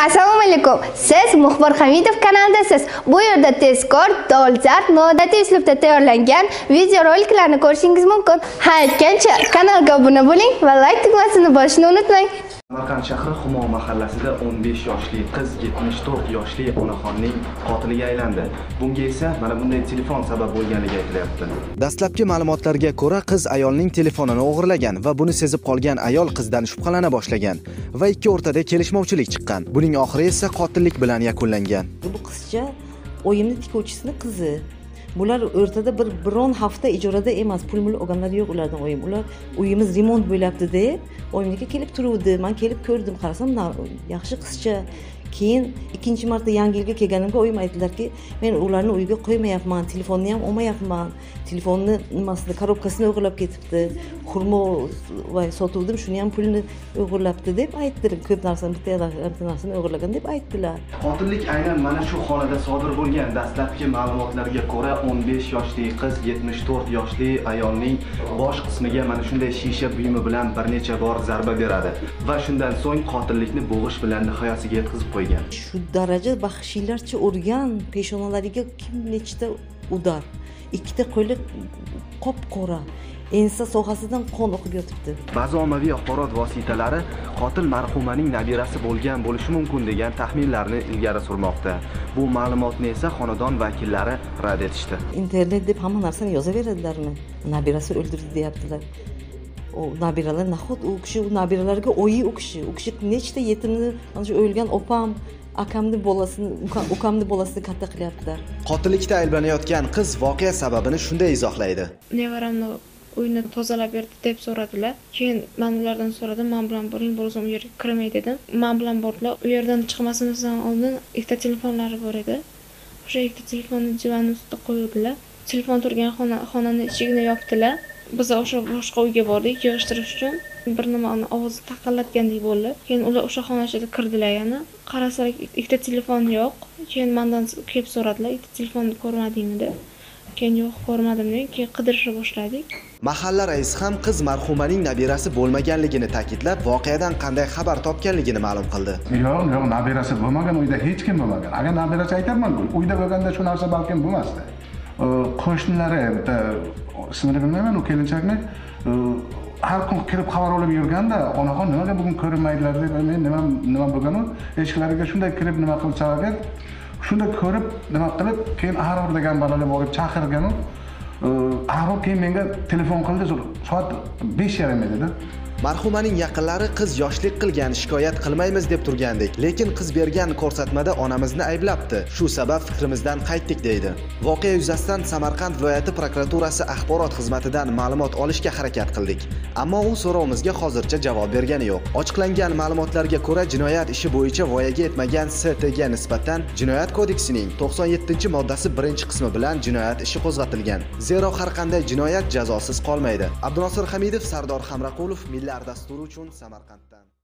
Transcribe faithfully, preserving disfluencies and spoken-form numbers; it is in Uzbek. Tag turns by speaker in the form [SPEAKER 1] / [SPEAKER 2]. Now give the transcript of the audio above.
[SPEAKER 1] Assalomu alaykum. Siz Muxbir Hamidov kanalidasiz. Bu yerda tezkor, dolzarb, noodatiy uslubda tayyorlangan videoroliklarni ko'rishingiz mumkin. Ha, aytgancha kanalga obuna bo'ling va like tugmasini bosishni unutmang.
[SPEAKER 2] Samarqand shahri Humo mahallasida o'n besh yoshli qiz yetmish to'rt yoshli onaxonning qotiliga aylandi. Bunga esa mana bunday telefon sabab bo'lganligi aytilyapti. Dastlabki ma'lumotlarga ko'ra, qiz ayolning telefonini o'g'irlagan va buni sezib qolgan ayol qizdan shubhalana boshlagan va ikki o'rtada kelishmovchilik chiqqan. Buning oxiri esa qotillik bilan yakunlangan.
[SPEAKER 3] Bu qizcha oyimni tikuvchisining qizi. Bular o'rtada bir biron hafta ijorada emas, pul-mul olganlar yo'q ulardan oyim. Ular uyimiz remont bo'lyapti deb oyimga kelib turuvdi. Men kelib ko'rdim, qarasam, yaxshi qizcha. Keyin ikkinchi marta yangi yilga kelganimda oyim aytdilarki, men ularni uyga qo'ymayapman, telefonni ham olmayapman. Telefonni nimasini, korobkasini o'g'irlab ketibdi. Xurmo va sotuvdim, shuni ham pulni o'g'irlabdi deb aytdim. Ko'p narsani, bitta narsani o'g'irlagan deb aytdilar.
[SPEAKER 2] Qotillik aynan mana shu xonada sodir bo'lgan. Dastlabki ma'lumotlarga ko'ra, o'n besh yoshli qiz yetmish to'rt yoshli ayolning bosh qismiga mana shunday shisha buyumi bilan bir necha bor zarba beradi va shundan so'ng qotillikni bo'g'ish bilan nihoyasiga yetkazib qo'ygan.
[SPEAKER 3] Shu daraja vahshiylarcha urgan, peshonalariga kim nechta udar. Ikkita qo'li qop-qora, ensa sohasidan qon oqib yotibdi.
[SPEAKER 2] Ba'zi ommaviy axborot vositalari qotil marhumaning nabirasi bo'lgan bo'lishi mumkin degan taxminlarni ilgari surmoqda. Bu ma'lumotni esa xonadon vakillari rad etishdi.
[SPEAKER 3] Internet deb hamma narsani yozaveradilarmi? Nabirasi o'ldirdi deyaptilar. O nabiralar nahot u kishi u nabiralarga o'yi u kishi, u kishi nechta yetimni, mana shu o'lgan opam, akamni bolasini, ukamni bolasini katta qilyaptilar.
[SPEAKER 2] Qotillikda ayblanayotgan qiz voqea sababini shunday izohlaydi.
[SPEAKER 4] Nevaramni uyni tozalab berdi deb so'radilar. Keyin men ulardan so'radim, men bilan boring, bo'lsam u yerga kirmay dedim. Men bilan bordilar. U yerdan chiqmasimizdan oldin ikkita telefonlari bor edi. O'sha ikkita telefonni divan ustida qo'ydilar. Telefon turgan xona xonani eshigini yopdilar. Biz o'sha boshqa uyga bordik yig'ishtirish uchun. Bir nimani ovozi taqallatgandek bo'ldi. Keyin ular o'sha xona ichiga kirdilar yana. Qarasak ikkita telefon yo'q. Keyin mendan kelib so'radilar, ikkita telefonni ko'rmadingmi deb. Keyin yo'q, ko'rmadim deb, keyin qidirishni boshladik.
[SPEAKER 2] Mahalla raisi ham qiz marhumaning nabirasi bo'lmaganligini ta'kidlab, voqeadan qanday xabar topganligini ma'lum qildi.
[SPEAKER 5] Yo'q, yo'q, nabirasi bo'lmagan, uyda hech kim bo'lmagan. Agar nabirasi aytaman, uyda bo'lganda shu narsa balkim bo'lmasdi. Qo'shnilari, bitta ismini bilmayman, u kelinchakni har kun kirib xabar olib yurganda, onaxon nimaga bugun ko'rinmaydilar deb, men nima nima bo'lganu, eshiklarga shunday kirib nima qilib chaqirgan, shunda ko'rib nima qilib, keyin Ahror degan bolalar borib chaqirgan, Ahror keyin menga telefon qildi, soat besh yarim edi.
[SPEAKER 2] Marhumaning yaqinlari qiz yoshlik qilgan, shikoyat qilmaymiz deb turgandik, lekin qiz bergan ko'rsatmada onamizni ayblabdi. Shu sabab fikrimizdan qaytdik deydi. Voqea yuzasidan Samarqand viloyati prokuraturasi axborot xizmatidan ma'lumot olishga harakat qildik, ammo u so'rovimizga hozircha javob bergani yo'q. Ochiqlangan ma'lumotlarga ko'ra, jinoyat ishi bo'yicha voyaga yetmagan S T ga nisbatan Jinoyat kodeksining to'qson yettinchi moddasi birinchi qismi bilan jinoyat ishi qo'zg'atilgan. Zero har qanday jinoyat jazosiz qolmaydi. Abdunosir Hamidov, Sardor Hamraqulov, Millar dasturi uchun Samarqanddan.